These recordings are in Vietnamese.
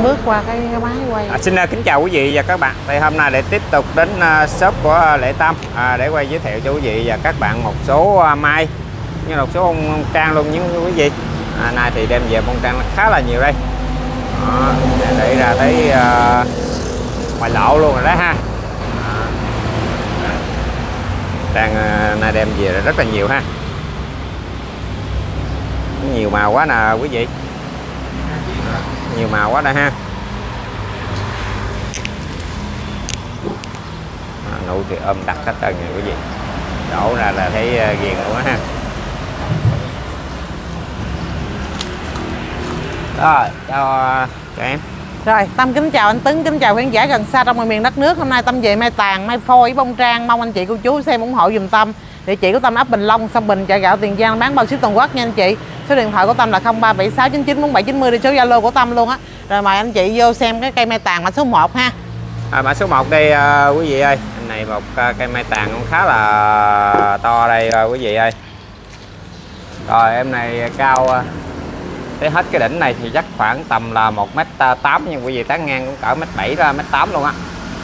em bước qua cái máy quay. Xin kính chào quý vị và các bạn. Thì hôm nay để tiếp tục đến shop của Lệ Tâm để quay giới thiệu cho quý vị và các bạn một số mai như một số bông trang luôn như quý vị. Nay thì đem về bông trang khá là nhiều đây. Đó, để ra thấy ngoài lộ luôn rồi đó ha. Trang nay đem về rất là nhiều ha. Nhiều màu quá nè quý vị. Nhiều màu quá đây ha. Nụ thì ôm đặt hết trơn nha quý vị. Đổ ra là thấy ghiền luôn á ha. Rồi chào em. Rồi Tâm kính chào anh Tuấn, kính chào khán giả gần xa trong mọi miền đất nước. Hôm nay Tâm về mai tàn, mai phôi, bông trang, mong anh chị cô chú xem ủng hộ dùm Tâm. Địa chỉ của Tâm ấp Bình Long, Sông Bình, chợ gạo Tiền Giang, bán bao ship toàn quốc nha anh chị. Số điện thoại của Tâm là 0376994790 để số Zalo của Tâm luôn á. Rồi mời anh chị vô xem cái cây mai tàn mã số 1 ha. Mã số 1 đây quý vị ơi. Anh này một cây mai tàn cũng khá là to đây quý vị ơi. Rồi em này cao tới hết cái đỉnh này thì chắc khoảng tầm là 1m8 nha quý vị, tán ngang cũng cỡ 1m7 ra 1m8 luôn á.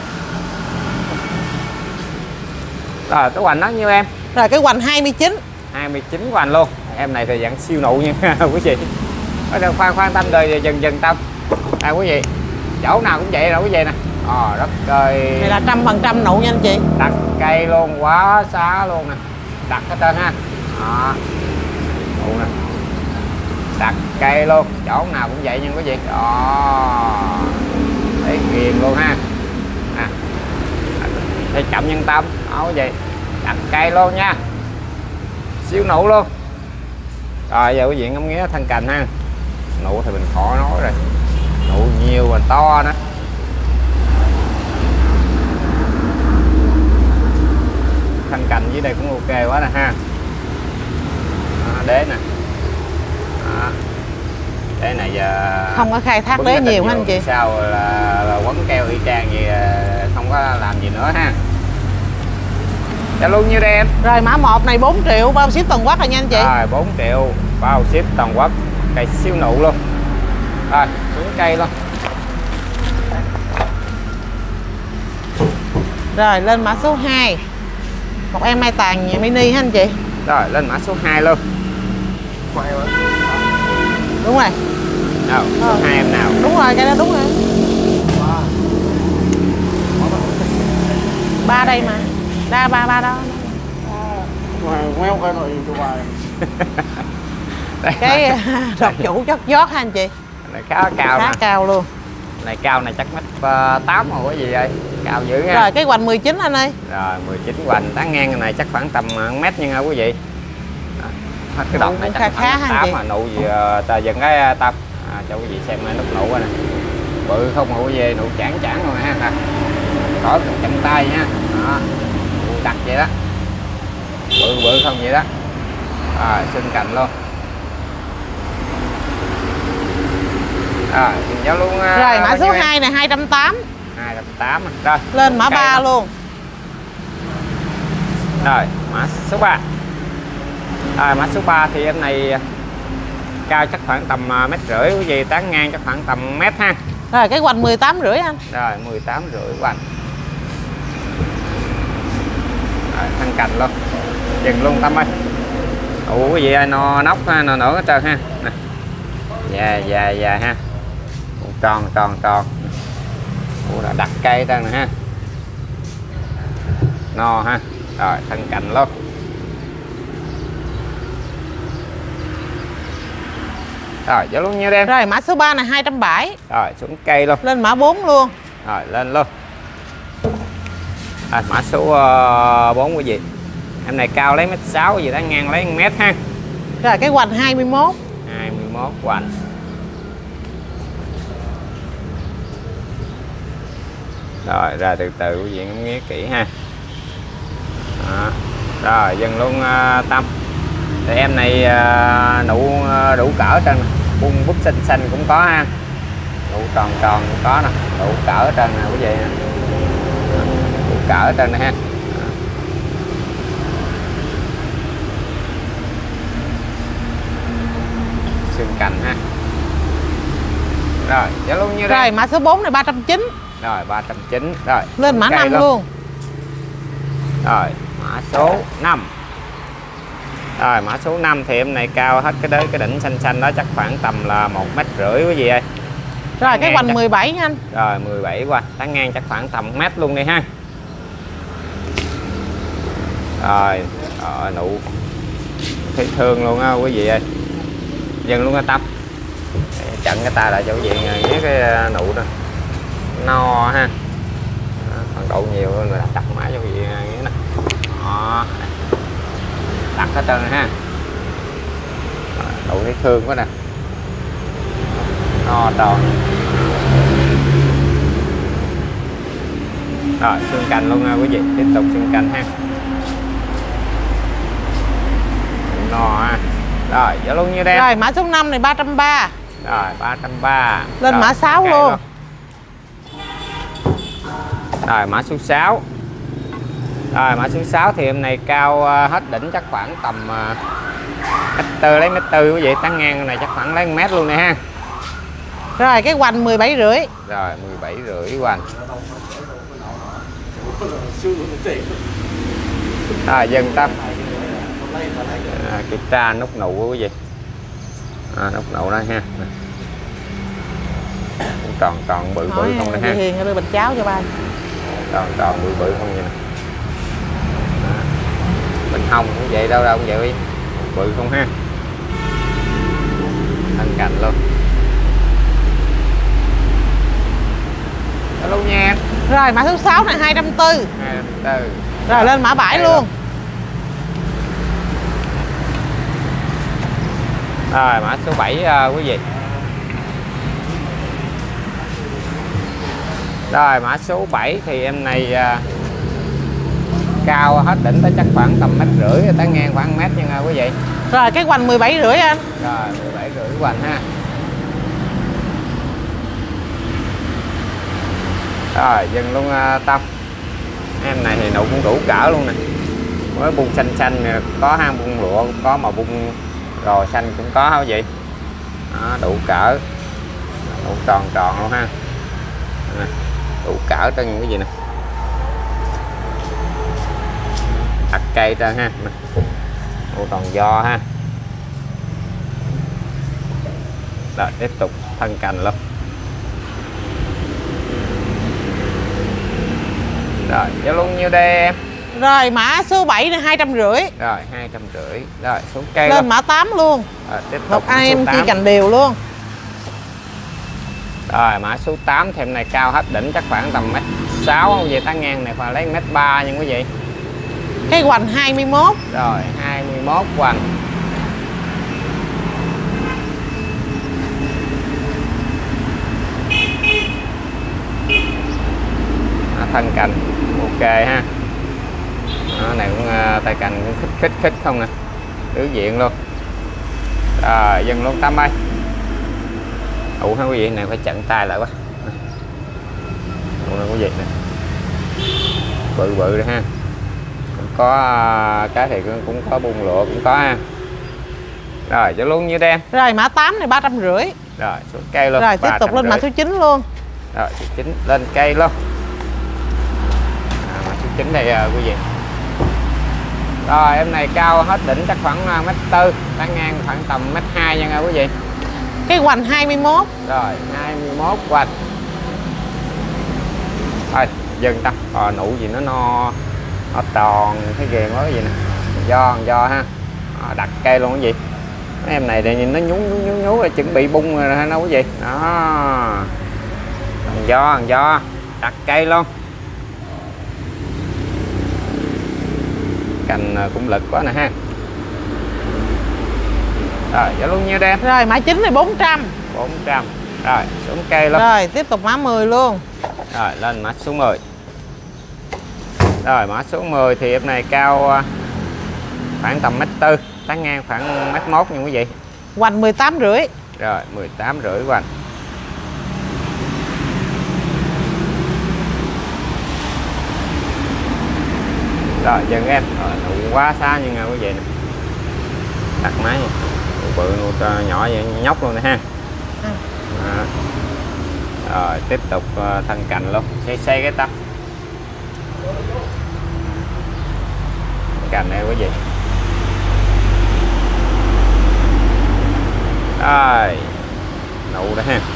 Rồi cái hoành nó nhiêu em? Rồi cái hoành 29 hoành luôn. Em này thì dạng siêu nụ nha quý vị. Khoan Tâm rồi dần Tâm. Quý vị, chỗ nào cũng vậy rồi quý vị nè. Đất ơi. Này là 100% nụ nha anh chị. Đặt cây luôn, quá xá luôn nè. Đặt hết trơn ha. Nụ nè. Đặt cây luôn, chỗ nào cũng vậy nha quý vị. Thấy ghiền luôn ha. Thấy chậm nhân tâm. Quý vị, đặt cây luôn nha. Siêu nụ luôn. Rồi giờ quý vị ngắm nghía thân cành ha. Nụ thì mình khỏi nói rồi. Nụ nhiều và to nữa. Thân cành dưới đây cũng ok quá nè ha. Đế nè. Đế này giờ không có khai thác đế nhiều ha anh chị. Sao là quấn keo y chang gì, không có làm gì nữa ha. Dạ luôn như đây em. Rồi mã 1 này 4 triệu bao ship toàn quốc rồi nha anh chị. Rồi 4 triệu bao ship toàn quốc. Cây siêu nụ luôn. Rồi xuống cây luôn. Rồi lên mã số 2. Một em mai tàn mini ha anh chị. Rồi lên mã số 2 luôn. Đúng rồi. Đâu, số 2 em nào? Đúng rồi, cái đó đúng rồi. Ba đây mà. Ba đó. Cái độc chủ chất giót ha anh chị. Này khá cao. Khá cao luôn. Này cao này chắc 1m8 rồi quý vị ơi. Cao dữ nha. Rồi cái hoành 19 anh ơi. Rồi 19 hoành, tán ngang này chắc khoảng tầm 1m nha quý vị. Cái đọt này chắc khoảng 8 mà nụ gì ta dần cái Tâm. Cho quý vị xem nút nụ này. Bự không mà quý vị, nụ chản luôn ha. Khỏi chậm tay nha. Đó. Đặt vậy đó. Bự không vậy đó. Rồi xinh cành luôn. Rồi giáo luôn. Rồi mã số 2 này 280. 280 rồi. Lên mã 3 luôn. Rồi mã số 3. Rồi mã số 3 thì em này cao chắc khoảng tầm 1,5 m quý vị, tán ngang chắc khoảng tầm mét ha. Rồi cái hoành 18,5 anh. Rồi 18,5 hoành. Rồi thân cành luôn. Dừng luôn Tâm ơi. Quý vị ơi, nó nóc nó nở hết trơn ha. Nè. Dạ ha. Tròn. Đã đặt cây trơn nè ha. No ha. Rồi thân cành luôn. Rồi vô luôn nhiêu đêm. Rồi mã số 3 này 270. Rồi xuống cây luôn. Lên mã 4 luôn. Rồi lên luôn. Mã số 4 quý vị. Em này cao lấy 1m6 gì đó, ngang lấy 1m ha. Rồi cái hoành 21 hoành. Rồi ra từ từ quý vị ngắm nghía kỹ ha. Đó. Rồi dần luôn Tâm. Thì em này nụ đủ cỡ trên, bung búp xanh cũng có ha. Nụ tròn cũng có nè, đủ cỡ trên nè quý vị. Đủ cỡ trên này ha. Xương cành ha. Rồi, giá luôn như Rồi, mã số 4 này 390. Rồi, 390. Rồi, lên mã 5 luôn. Rồi, mã số 5. Rồi, mã số 5 thì em này cao hết cái đỉnh xanh xanh đó chắc khoảng tầm là 1,5 m quý vị ơi. Rồi, cái hoành 17 nha anh. Rồi, 17 qua, tán ngang chắc khoảng tầm 1 m luôn đi ha. Rồi, nụ thấy thương luôn á quý vị ơi. Dừng luôn cái tóc. Chặn cái tay lại cho quý vị với cái nụ đó. No ha. Còn độ nhiều hơn là đặt mã cho quý vị nghe nè. Đó. Đặt hết trơn ha. Độ thấy thương quá nè. No tròn. Rồi, xương cành luôn ha quý vị, tiếp tục xương cành ha. No ha. Rồi, giá luôn như đen. Rồi, mã số 5 này 330. Rồi, 330. Lên rồi, mã 6 luôn. Rồi, mã số 6. Rồi, mã số 6 thì em này cao hết đỉnh chắc khoảng tầm lấy 1,4 quý vị, tán ngang này chắc khoảng lấy 1 m luôn nè ha. Rồi, cái hoành 17,5. Rồi, 17,5 hoành. Rồi, dừng tâm. Kiểm tra nút nụ của quý vị. Nút nụ đó ha. Tròn bự bự không nè ha. Hiền đưa bịch cháo cho ba. Tròn bự bự không vậy nè. Bên hông cũng vậy, đâu cũng vậy, bự không ha. Thân cạnh luôn. Hello nha. Rồi, mã số 6 này 240. 240. Rồi, lên mã 7 luôn. Rồi, mã số 7 quý vị. Rồi, mã số 7 thì em này cao hết đỉnh tới chắc khoảng tầm 1,5 m, tán ngang khoảng 1 m nha quý vị. Rồi, cái hoành 17,5 anh. Rồi, 17,5 hoành ha. Rồi, dừng luôn Tâm. Em này thì nụ cũng đủ cỡ luôn nè. Với bung xanh xanh nè, có hang bung lụa cũng có, mà bung rồi xanh cũng có hả vậy. Đó, đủ cỡ. Đủ tròn luôn ha. Đủ cỡ cho những cái gì nè. Đặt cây ra ha. Đủ tròn do ha. Rồi, tiếp tục thân cành luôn. Rồi, giá luôn nhiêu đây em? Rồi, mã số 7 này 250. Rồi, 250. Rồi, xuống cây lên luôn. mã 8 luôn. Rồi, tiếp tục một ai em chia cành đều luôn. Rồi, mã số 8 thì em này cao hết đỉnh chắc khoảng tầm 1,6 m, về tán ngang này khoảng lấy 1,3 m nha quý vị. Cái hoành 21. Rồi, 21 hoành. Thân cành ok ha. Này cũng tay cành cũng khích không nè, tứ diện luôn. Rồi, dừng luôn Tâm ơi. Ủa ha quý vị, này phải chặn tay lại quá. Ủa nè quý vị nè, bự rồi ha. Cũng có cái thì cũng có bung lụa cũng có ha. Rồi, cho luôn như đen. Rồi, mã 8 này 350. Rồi, xuống cây luôn. Rồi, tiếp tục lên mã số 9 luôn. Rồi, số 9 lên cây luôn. Mã số 9 đây quý vị. Rồi, em này cao hết đỉnh chắc khoảng 1,4 m, tán ngang khoảng tầm 1,2 m nha quý vị. Cái hoành 21. Rồi, 21 hoành. Thôi, dừng ta. Nụ gì nó tròn thấy ghê quá gì nè. Do ha. Đặt cây luôn cái gì. Mấy em này thì nhìn nó nhú là chuẩn bị bung rồi ha quý vị. Đó. Do đặt cây luôn. Cành cũng lực quá nè ha. Rồi, giá luôn nhiêu đen. Rồi, mã 9 này 400. 400. Rồi, xuống cây luôn. Rồi, tiếp tục mã 10 luôn. Rồi, lên mã số 10. Rồi, mã số 10 thì em này cao khoảng tầm 1,4 m, tán ngang khoảng 1,1 m nha quý vị. Hoành 18,5. Rồi, 18,5 hoành. Rồi, dừng em. Rồi, nụ quá xa như nha quý vị nè. Đặt máy nha. Nụ bự, nụ nhỏ vậy, nhóc luôn nè ha. Rồi tiếp tục thân cành luôn, xây cái tắp cành này quý vị. Rồi nụ đó ha.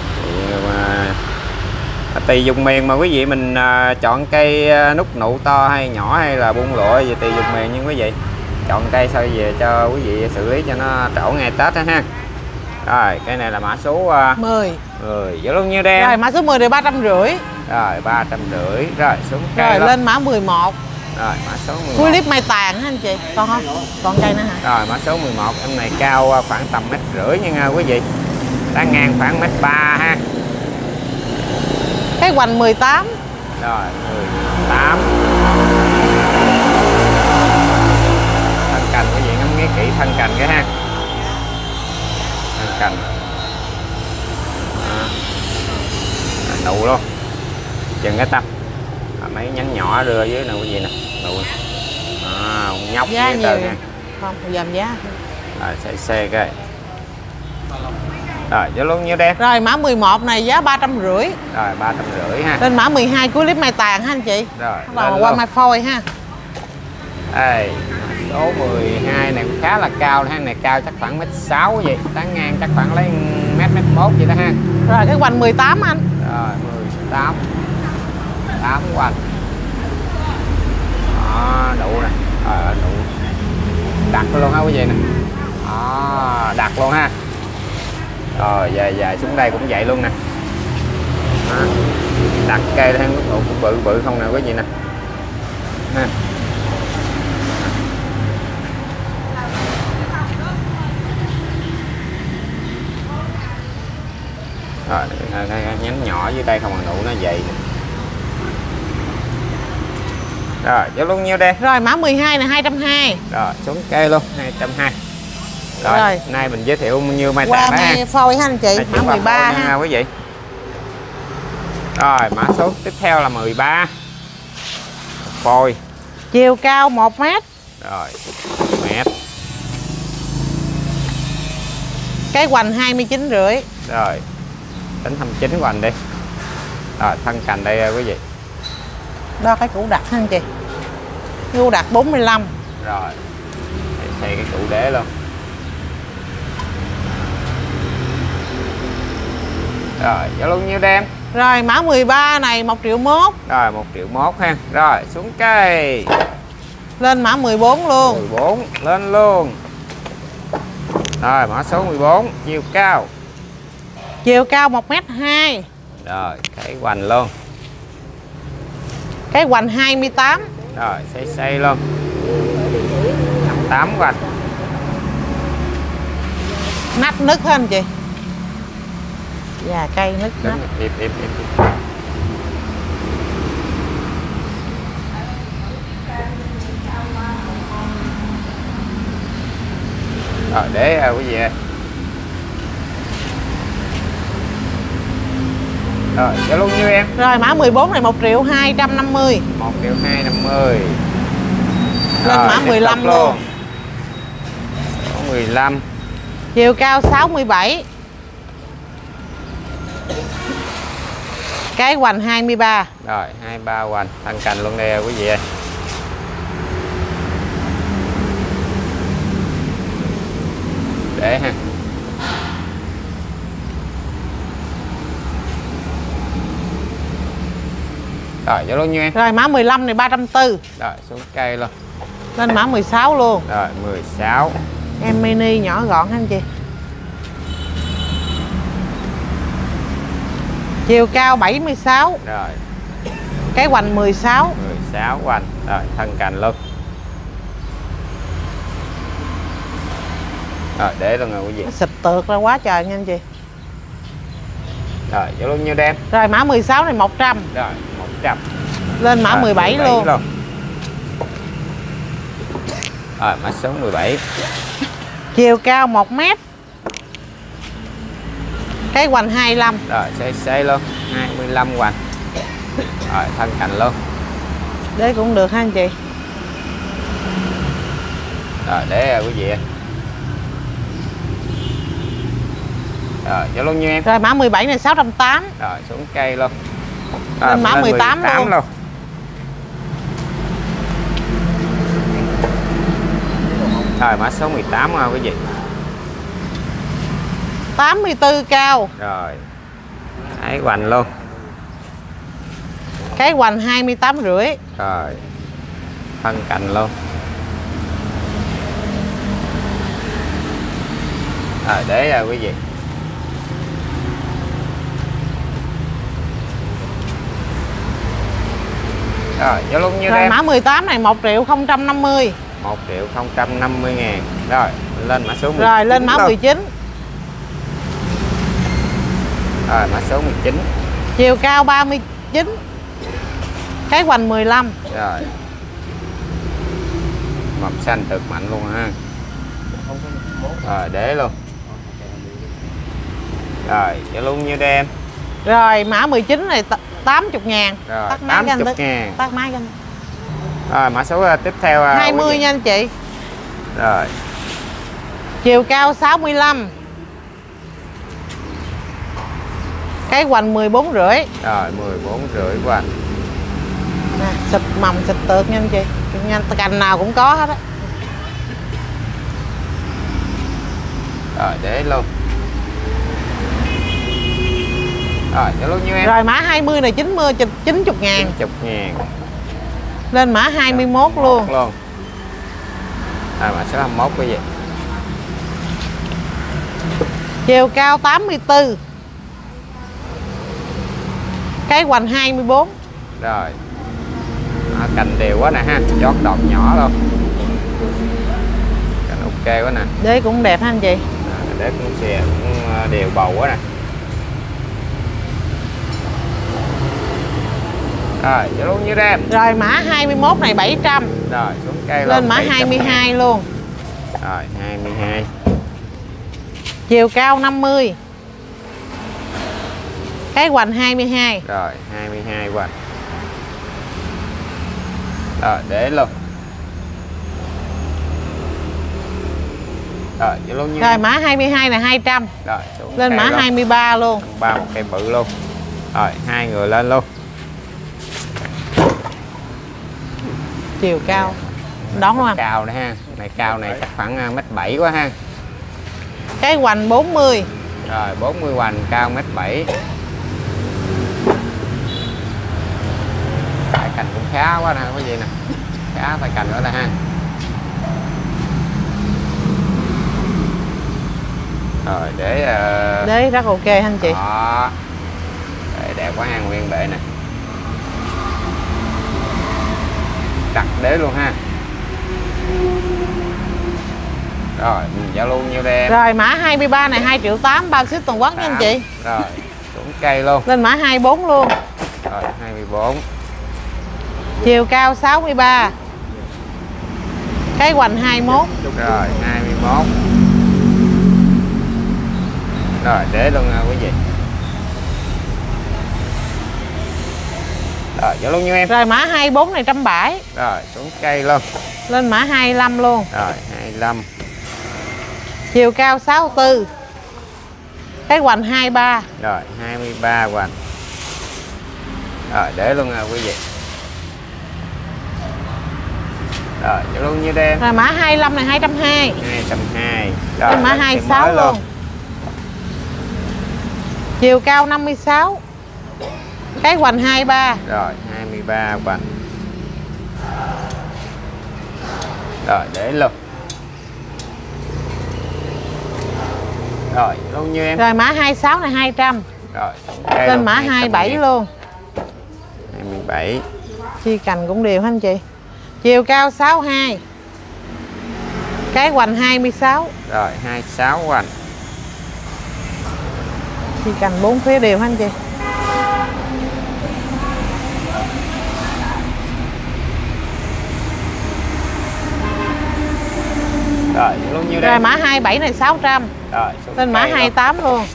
Tùy dùng miền mà quý vị mình chọn cây nút nụ to hay nhỏ hay là buông lụa gì tùy dùng miền, nhưng quý vị chọn cây sao về cho quý vị xử lý cho nó trổ ngày Tết đó ha. Rồi cây này là mã số 10. Giá luôn nhiêu đen? Rồi mã số 10 thì 350. Rồi 350. Rồi xuống cây rồi đó. Lên mã 11. Rồi mã số 11. Cuối clip mai tàn hả anh chị? Còn không? Còn cây nữa hả? Rồi mã số 11 em này cao khoảng tầm 1,5 m nha quý vị. Tán ngang khoảng 1,3 m ha. Cái hoành 18. Rồi 18. Thân cành quý vị ngắm nghía kỹ thân cành cái ha. Thân cành. Nụ luôn. Dừng cái tâm. Mấy nhánh nhỏ đưa dưới nè quý vị nè. Nụ. Nhóc giá với nhiều tờ nha. Không, dầm giá. Rồi xe cái. Rồi giá luôn nhiêu đen? Rồi mã 11 này giá 350. Rồi 350 ha. Lên mã 12 cuối clip mai tàn ha anh chị. Rồi qua mai phôi ha. Đây, số 12 này cũng khá là cao ha, này cao chắc khoảng 1,6 m vậy, tán ngang chắc khoảng lấy 1,1 m vậy đó ha. Rồi cái hoành 18 anh. Rồi 18. 8 hoành. Đó, nụ nè. Nụ đặt luôn ha quý vị nè. Đó, đặt luôn ha. Rồi dài xuống đây cũng vậy luôn nè. Đó. Đặt cây thêm nụ cũng bự bự không nè quý vị nè. Ha. Rồi nhánh nhỏ dưới đây không mà nụ nó dày nè. Rồi giá luôn nhiêu đây? Rồi mã 12 này 220. Rồi xuống cây luôn 220. Rồi nay mình giới thiệu như mai tàn đó ha. Phôi ha anh chị. Mã 13 ha quý vị. Rồi mã số tiếp theo là 13. Phôi. Chiều cao 1 m. Rồi 1 m. Cái hoành 29,5. Rồi tính 29 hoành đi. Rồi thân cành đây quý vị. Đó cái củ đặt ha anh chị. Củ đặt 45. Rồi xây cái củ đế luôn. Rồi giá luôn nhiêu đem? Rồi mã 13 này 1,1 triệu. Rồi 1,1 triệu ha. Rồi xuống cây. Lên mã 14 luôn. 14 lên luôn. Rồi mã số 14 chiều cao. Chiều cao 1,2 m. Rồi cái hoành luôn. Cái hoành 28. Rồi xây luôn. 58 hoành. Nách nứt hết anh chị. Dạ cây nứt nách. Im. Rồi để quý vị ơi. Rồi giá luôn nhiêu em? Rồi mã 14 này 1,250 triệu. 1,250 triệu. Lên mã 15 luôn. Số 15. Chiều cao 67. Cái hoành 23. Rồi 23 hoành, thân cành luôn đây quý vị ơi. Để ha. Rồi giá luôn nhiêu em? Rồi mã 15 này 340. Rồi xuống cây luôn. Lên mã 16 luôn. Rồi 16. Em mini nhỏ gọn anh chị. Chiều cao 76. Rồi. Cái hoành 16. 16 hoành. Rồi thân cành luôn. Rồi để luôn rồi quý vị. Nó xịt tược ra quá trời nha anh chị. Rồi giá luôn nhiêu đem? Rồi mã 16 này 100. Rồi 100. Lên mã 17 luôn. Rồi mã số 17. Chiều cao 1 m. Cái hoành 25. Rồi xây luôn 25 hoành. Rồi thân cành luôn. Đấy cũng được ha anh chị. Rồi để quý vị. Rồi, vô luôn như em. Rồi mã 17 này 680. Rồi, xuống cây luôn. Lên mã 18 luôn. Rồi, mã số 18 ha quý vị. 84 cao. Rồi. Cái hoành luôn. Cái hoành 28,5. Rồi. Thân cành luôn. Rồi, để rồi quý vị. Rồi, vô luôn như Rồi mã 18 này 1.050.000. 1.050.000. Rồi, lên mã số 19. Rồi lên mã 19. Rồi, mã số 19. Chiều cao 39. Cái hoành 15. Rồi. Mập xanh cực mạnh luôn ha. Rồi, để luôn. Rồi, cho luôn như đem. Rồi mã 19 này 80.000. Rồi, Tắt máy 80.000. Tắt máy cho anh. Rồi, mã số tiếp theo 20 nha anh chị. Rồi. Chiều cao 65. Cái hoành 14,5. Rồi, 14,5 hoành. Nè, xịt mầm xịt tược nha anh chị. Cành nào cũng có hết á. Rồi, để luôn. Rồi, cho luôn như em. Rồi mã 20 này 90.000. 90.000. Lên mã 21 luôn. Rồi, mã số 21 quý vị. Chiều cao 84. Cái hoành 24. Rồi. Cành đều quá nè ha, chót đọt nhỏ luôn. Cành ok quá nè. Đế cũng đẹp ha anh chị. Đế cũng xè cũng đều bầu quá nè. Rồi, cho luôn như đem. Rồi mã 21 này 700. Rồi, xuống cây luôn. Lên mã 22 luôn. Rồi, 22. Chiều cao 50. Cái hoành 22. Rồi, 22 hoành. Rồi, để luôn. Rồi, cho luôn như. Rồi mã 22 là 200. Rồi, xuống lên mã luôn. 23 luôn. 3 một cây bự luôn. Rồi, hai người lên luôn. Chiều cao. Đón luôn anh. Cao này ha. Này cao này chắc khoảng 1m7 quá ha. Cái hoành 40. Rồi, 40 hoành, cao 1m7. Tại cành cũng khá quá nè quý vị nè. Khá tại cành nữa nè ha. Rồi, để rất ok anh chị. đó. Để đẹp quá ha, nguyên bệ nè. Đặt đế luôn ha. Rồi, mình giao luôn nhiêu đây em? Rồi mã 23 này 2.800.000 bao ship toàn quốc nha anh chị. Rồi, xuống cây luôn. Lên mã 24 luôn. Rồi, 24. Chiều cao 63. Cái hoành 21. Rồi, 21. Rồi, để luôn nha quý vị. Rồi, giao luôn như em. Rồi mã 24 này 170. Rồi, xuống cây luôn. Lên mã 25 luôn. Rồi, 25. Chiều cao 64. Cái hoành 23. Rồi, 23 hoành. Rồi, để luôn nha quý vị. Rồi, giao luôn như đen. Rồi mã 25 này 220. 220. Rồi, Lên mã 26 luôn. Chiều cao 56. Cái hoành 23. Rồi, 23 hoành. Rồi, để luôn. Rồi, luôn như em. Rồi mã 26 này 200. Rồi, lên mã 27 luôn. 27. Chi cành cũng đều hả anh chị. Chiều cao 62. Cái hoành 26. Rồi, 26 hoành. Chi cành 4 phía đều hả anh chị. Rồi, luôn như đây. Rồi mã 27 này 600. Rồi, lên mã 28 luôn.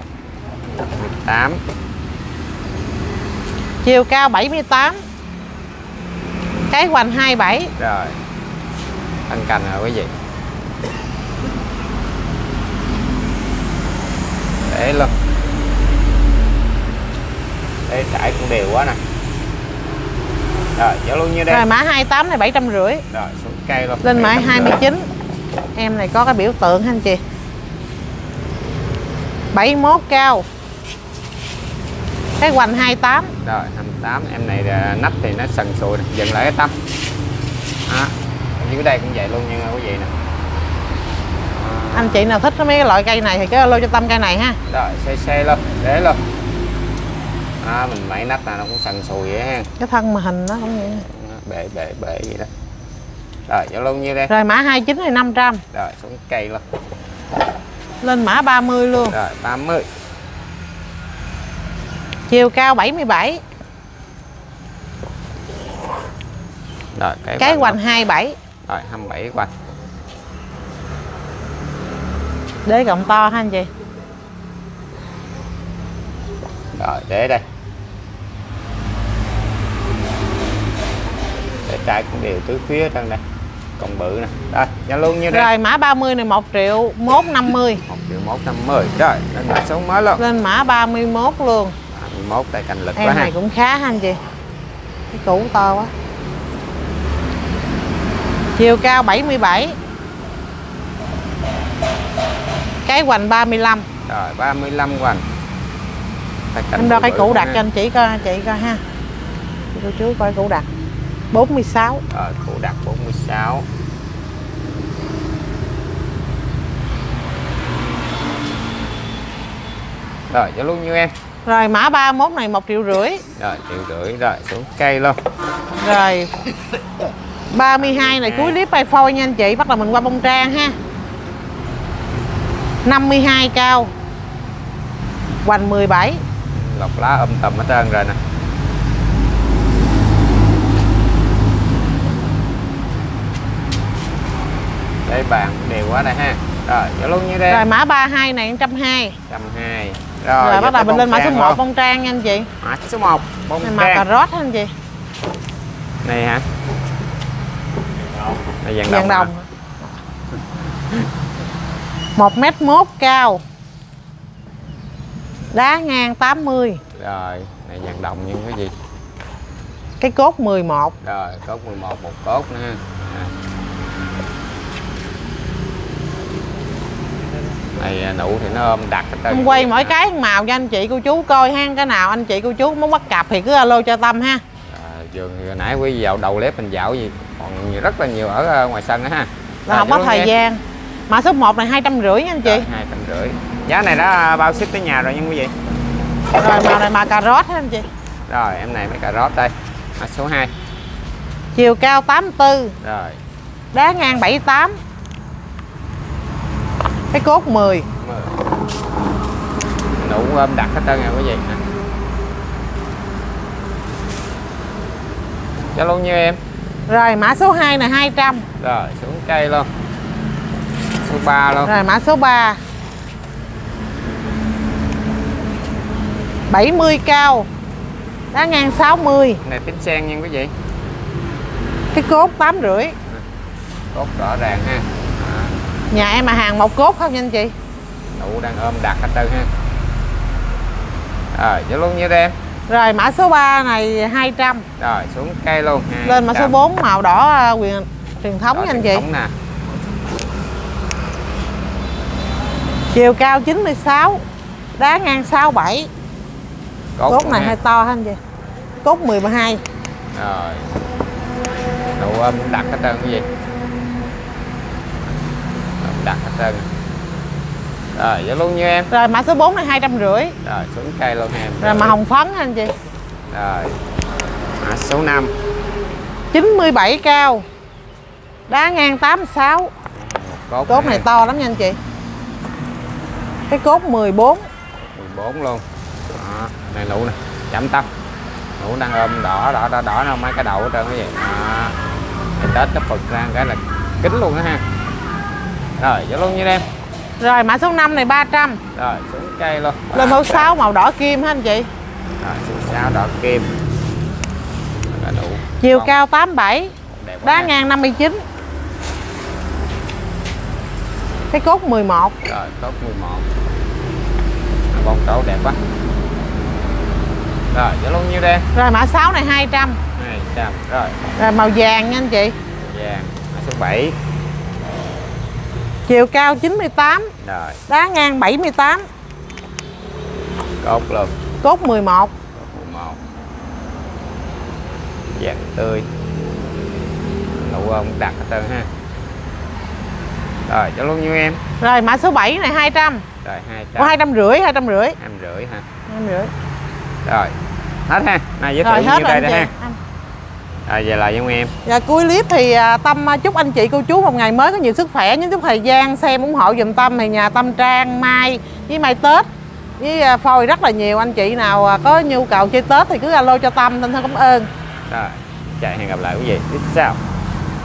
8. Chiều cao 78. Cái hoành 27. Rồi. Thanh cành rồi quý vị. để luôn. Đây trải cũng đều quá nè. Rồi giao luôn như đây. Rồi mã 28 này 750. Rồi xuống cây luôn. Lên mã 29. Em này có cái biểu tượng ha anh chị. 71 cao. Cái hoành 28. Rồi 28 em này nắp thì nó sần sùi nè, dừng lại cái tăm. Đó. Dưới đây cũng vậy luôn nha quý vị nè. Anh chị nào thích mấy cái loại cây này thì cứ alo cho Tâm cây này ha. Rồi xe luôn, để luôn. Mình mấy nắp là nó cũng sần sùi vậy ha. Cái thân mà hình nó cũng vậy. Bể vậy đó. Rồi giao luôn như đây. Rồi mã 29 này 500. Rồi xuống cây luôn. Lên mã 30 luôn. Rồi 30. Chiều cao 77. Rồi cái hoành 27. Rồi 27 hoành. Đế cộng to ha anh chị. Rồi để đây. Để trái cũng đều tứ phía trên đây. Còn bự nè. Rồi giao luôn như đây. Rồi mã 30 này 1 triệu 150. 1 triệu 150. Rồi lên mã số mới luôn. Lên mã 31 luôn. 31 tại cành lực em quá này ha. cũng khá ha anh chị. Cái củ to quá. Chiều cao 77. Cái hoành 35. Rồi 35 hoành. Em đo cái củ đặt cho anh chị coi ha. Cô chú coi củ đặt 46. Rồi củ đặt 46. Rồi cho luôn như em. Rồi mã 31 này 1,5 triệu. Rồi 1,5 triệu. Rồi xuống cây luôn. Rồi 32 này cuối clip bay phôi nha anh chị. Bắt đầu mình qua bông trang ha. 52 cao. Hoành 17. Lọc lá tầm hết trơn rồi nè. Đây bàn đều quá đây ha. Rồi cho luôn như đây. Rồi mã 32 này 120. 120. Rồi bắt đầu mình lên mã số 1 bông trang nha anh chị. Mã số 1 bông trang. Màu cà rốt ha anh chị. Này hả? Đây vàng Vàng đồng. đồng. 1m1 cao. Đá ngang 80. Rồi, này vàng đồng nhưng cái gì? Cái cốt 11. Rồi, cốt 11 một cốt nữa ha. Này nụ thì nó ôm đặt hết trơn. Em quay mỗi cái màu cho anh chị cô chú coi ha. Cái nào anh chị cô chú muốn bắt cặp thì cứ alo cho Tâm ha. Vườn thì nãy quý vị vào đầu clip mình dạo gì còn rất là nhiều ở ngoài sân đó ha. Là không có thời gian. Mã số 1 này 250 nha anh chị. 250. Giá này đã bao ship tới nhà rồi nha quý vị. Rồi màu này màu cà rốt ha anh chị. Rồi em này mấy cà rốt đây. Mã số 2. Chiều cao 84. Rồi. Đá ngang 78. Cái cốt 10. Nụ ôm đặt hết trơn nha quý vị. Cho luôn như em. Rồi mã số 2 này 200. Rồi xuống cây luôn. Số 3 luôn. Rồi mã số 3. 70 cao. Đá ngang 60. Này tính sen nha quý vị. Cái cốt 850. Cốt rõ ràng ha. Nhà em mà hàng một cốt không nha anh chị. Nụ đang ôm đặt hết trơn ha. Rồi cho luôn như em. Rồi mã số 3 này 200. Rồi xuống cây luôn. Lên mã số 4 màu đỏ quyền truyền thống đỏ nha anh truyền chị. Thống nè. Chiều cao 96. Đá ngang 67. Cốt này hơi to ha anh chị. Cốt 12. Rồi. Nụ ôm đặt hết trơn cái gì. Đặt hết trơn. Rồi cho luôn như em. Rồi mã số 4 này 250. Rồi xuống cây luôn em. Rồi màu hồng phấn anh chị. Rồi mã số 5. 97 cao. Đá ngang 86. Cốt này to lắm nha anh chị. Cái cốt 14. 14 luôn. Đó, này nụ nè, chậm tâm. Nụ đang ôm đỏ nó mấy cái đầu hết trơn cái gì. Đó. Tết nó phật ra cái là kính luôn đó ha. Rồi cho luôn như em. Rồi mã số 5 này 300. Rồi xuống cây luôn. Lên mẫu 6 màu đỏ kim ha anh chị. Rồi số 6 đỏ kim. Đủ. Chiều cao 87. Đá ngang 59. Cái cốt 11. Rồi cốt 11. bông trổ đẹp quá. Rồi giá luôn nhiêu đây? Rồi mã 6 này 200. 200 rồi. Rồi màu vàng nha anh chị. Vàng mã số 7. Chiều cao 98. Rồi. Đá ngang 78. Cốt luôn. Cốt 11. Cốt 11. Vàng tươi. Nụ không đặt hết trơn ha. Rồi cho luôn nhiêu em? Rồi mã số 7 này 200. Rồi 200. Ủa 250, 250. 250 ha. 250. Rồi. Hết ha. Này giới thiệu Rồi hết nhiêu rồi đây anh ha. chị. Rồi về lại với em. Và cuối clip thì Tâm chúc anh chị cô chú một ngày mới có nhiều sức khỏe, những chút thời gian xem ủng hộ giùm Tâm thì nhà Tâm Trang mai với mai Tết với phôi rất là nhiều. Anh chị nào có nhu cầu chơi Tết thì cứ alo cho Tâm, Tâm cảm ơn. Rồi, hẹn gặp lại quý vị tiếp sau.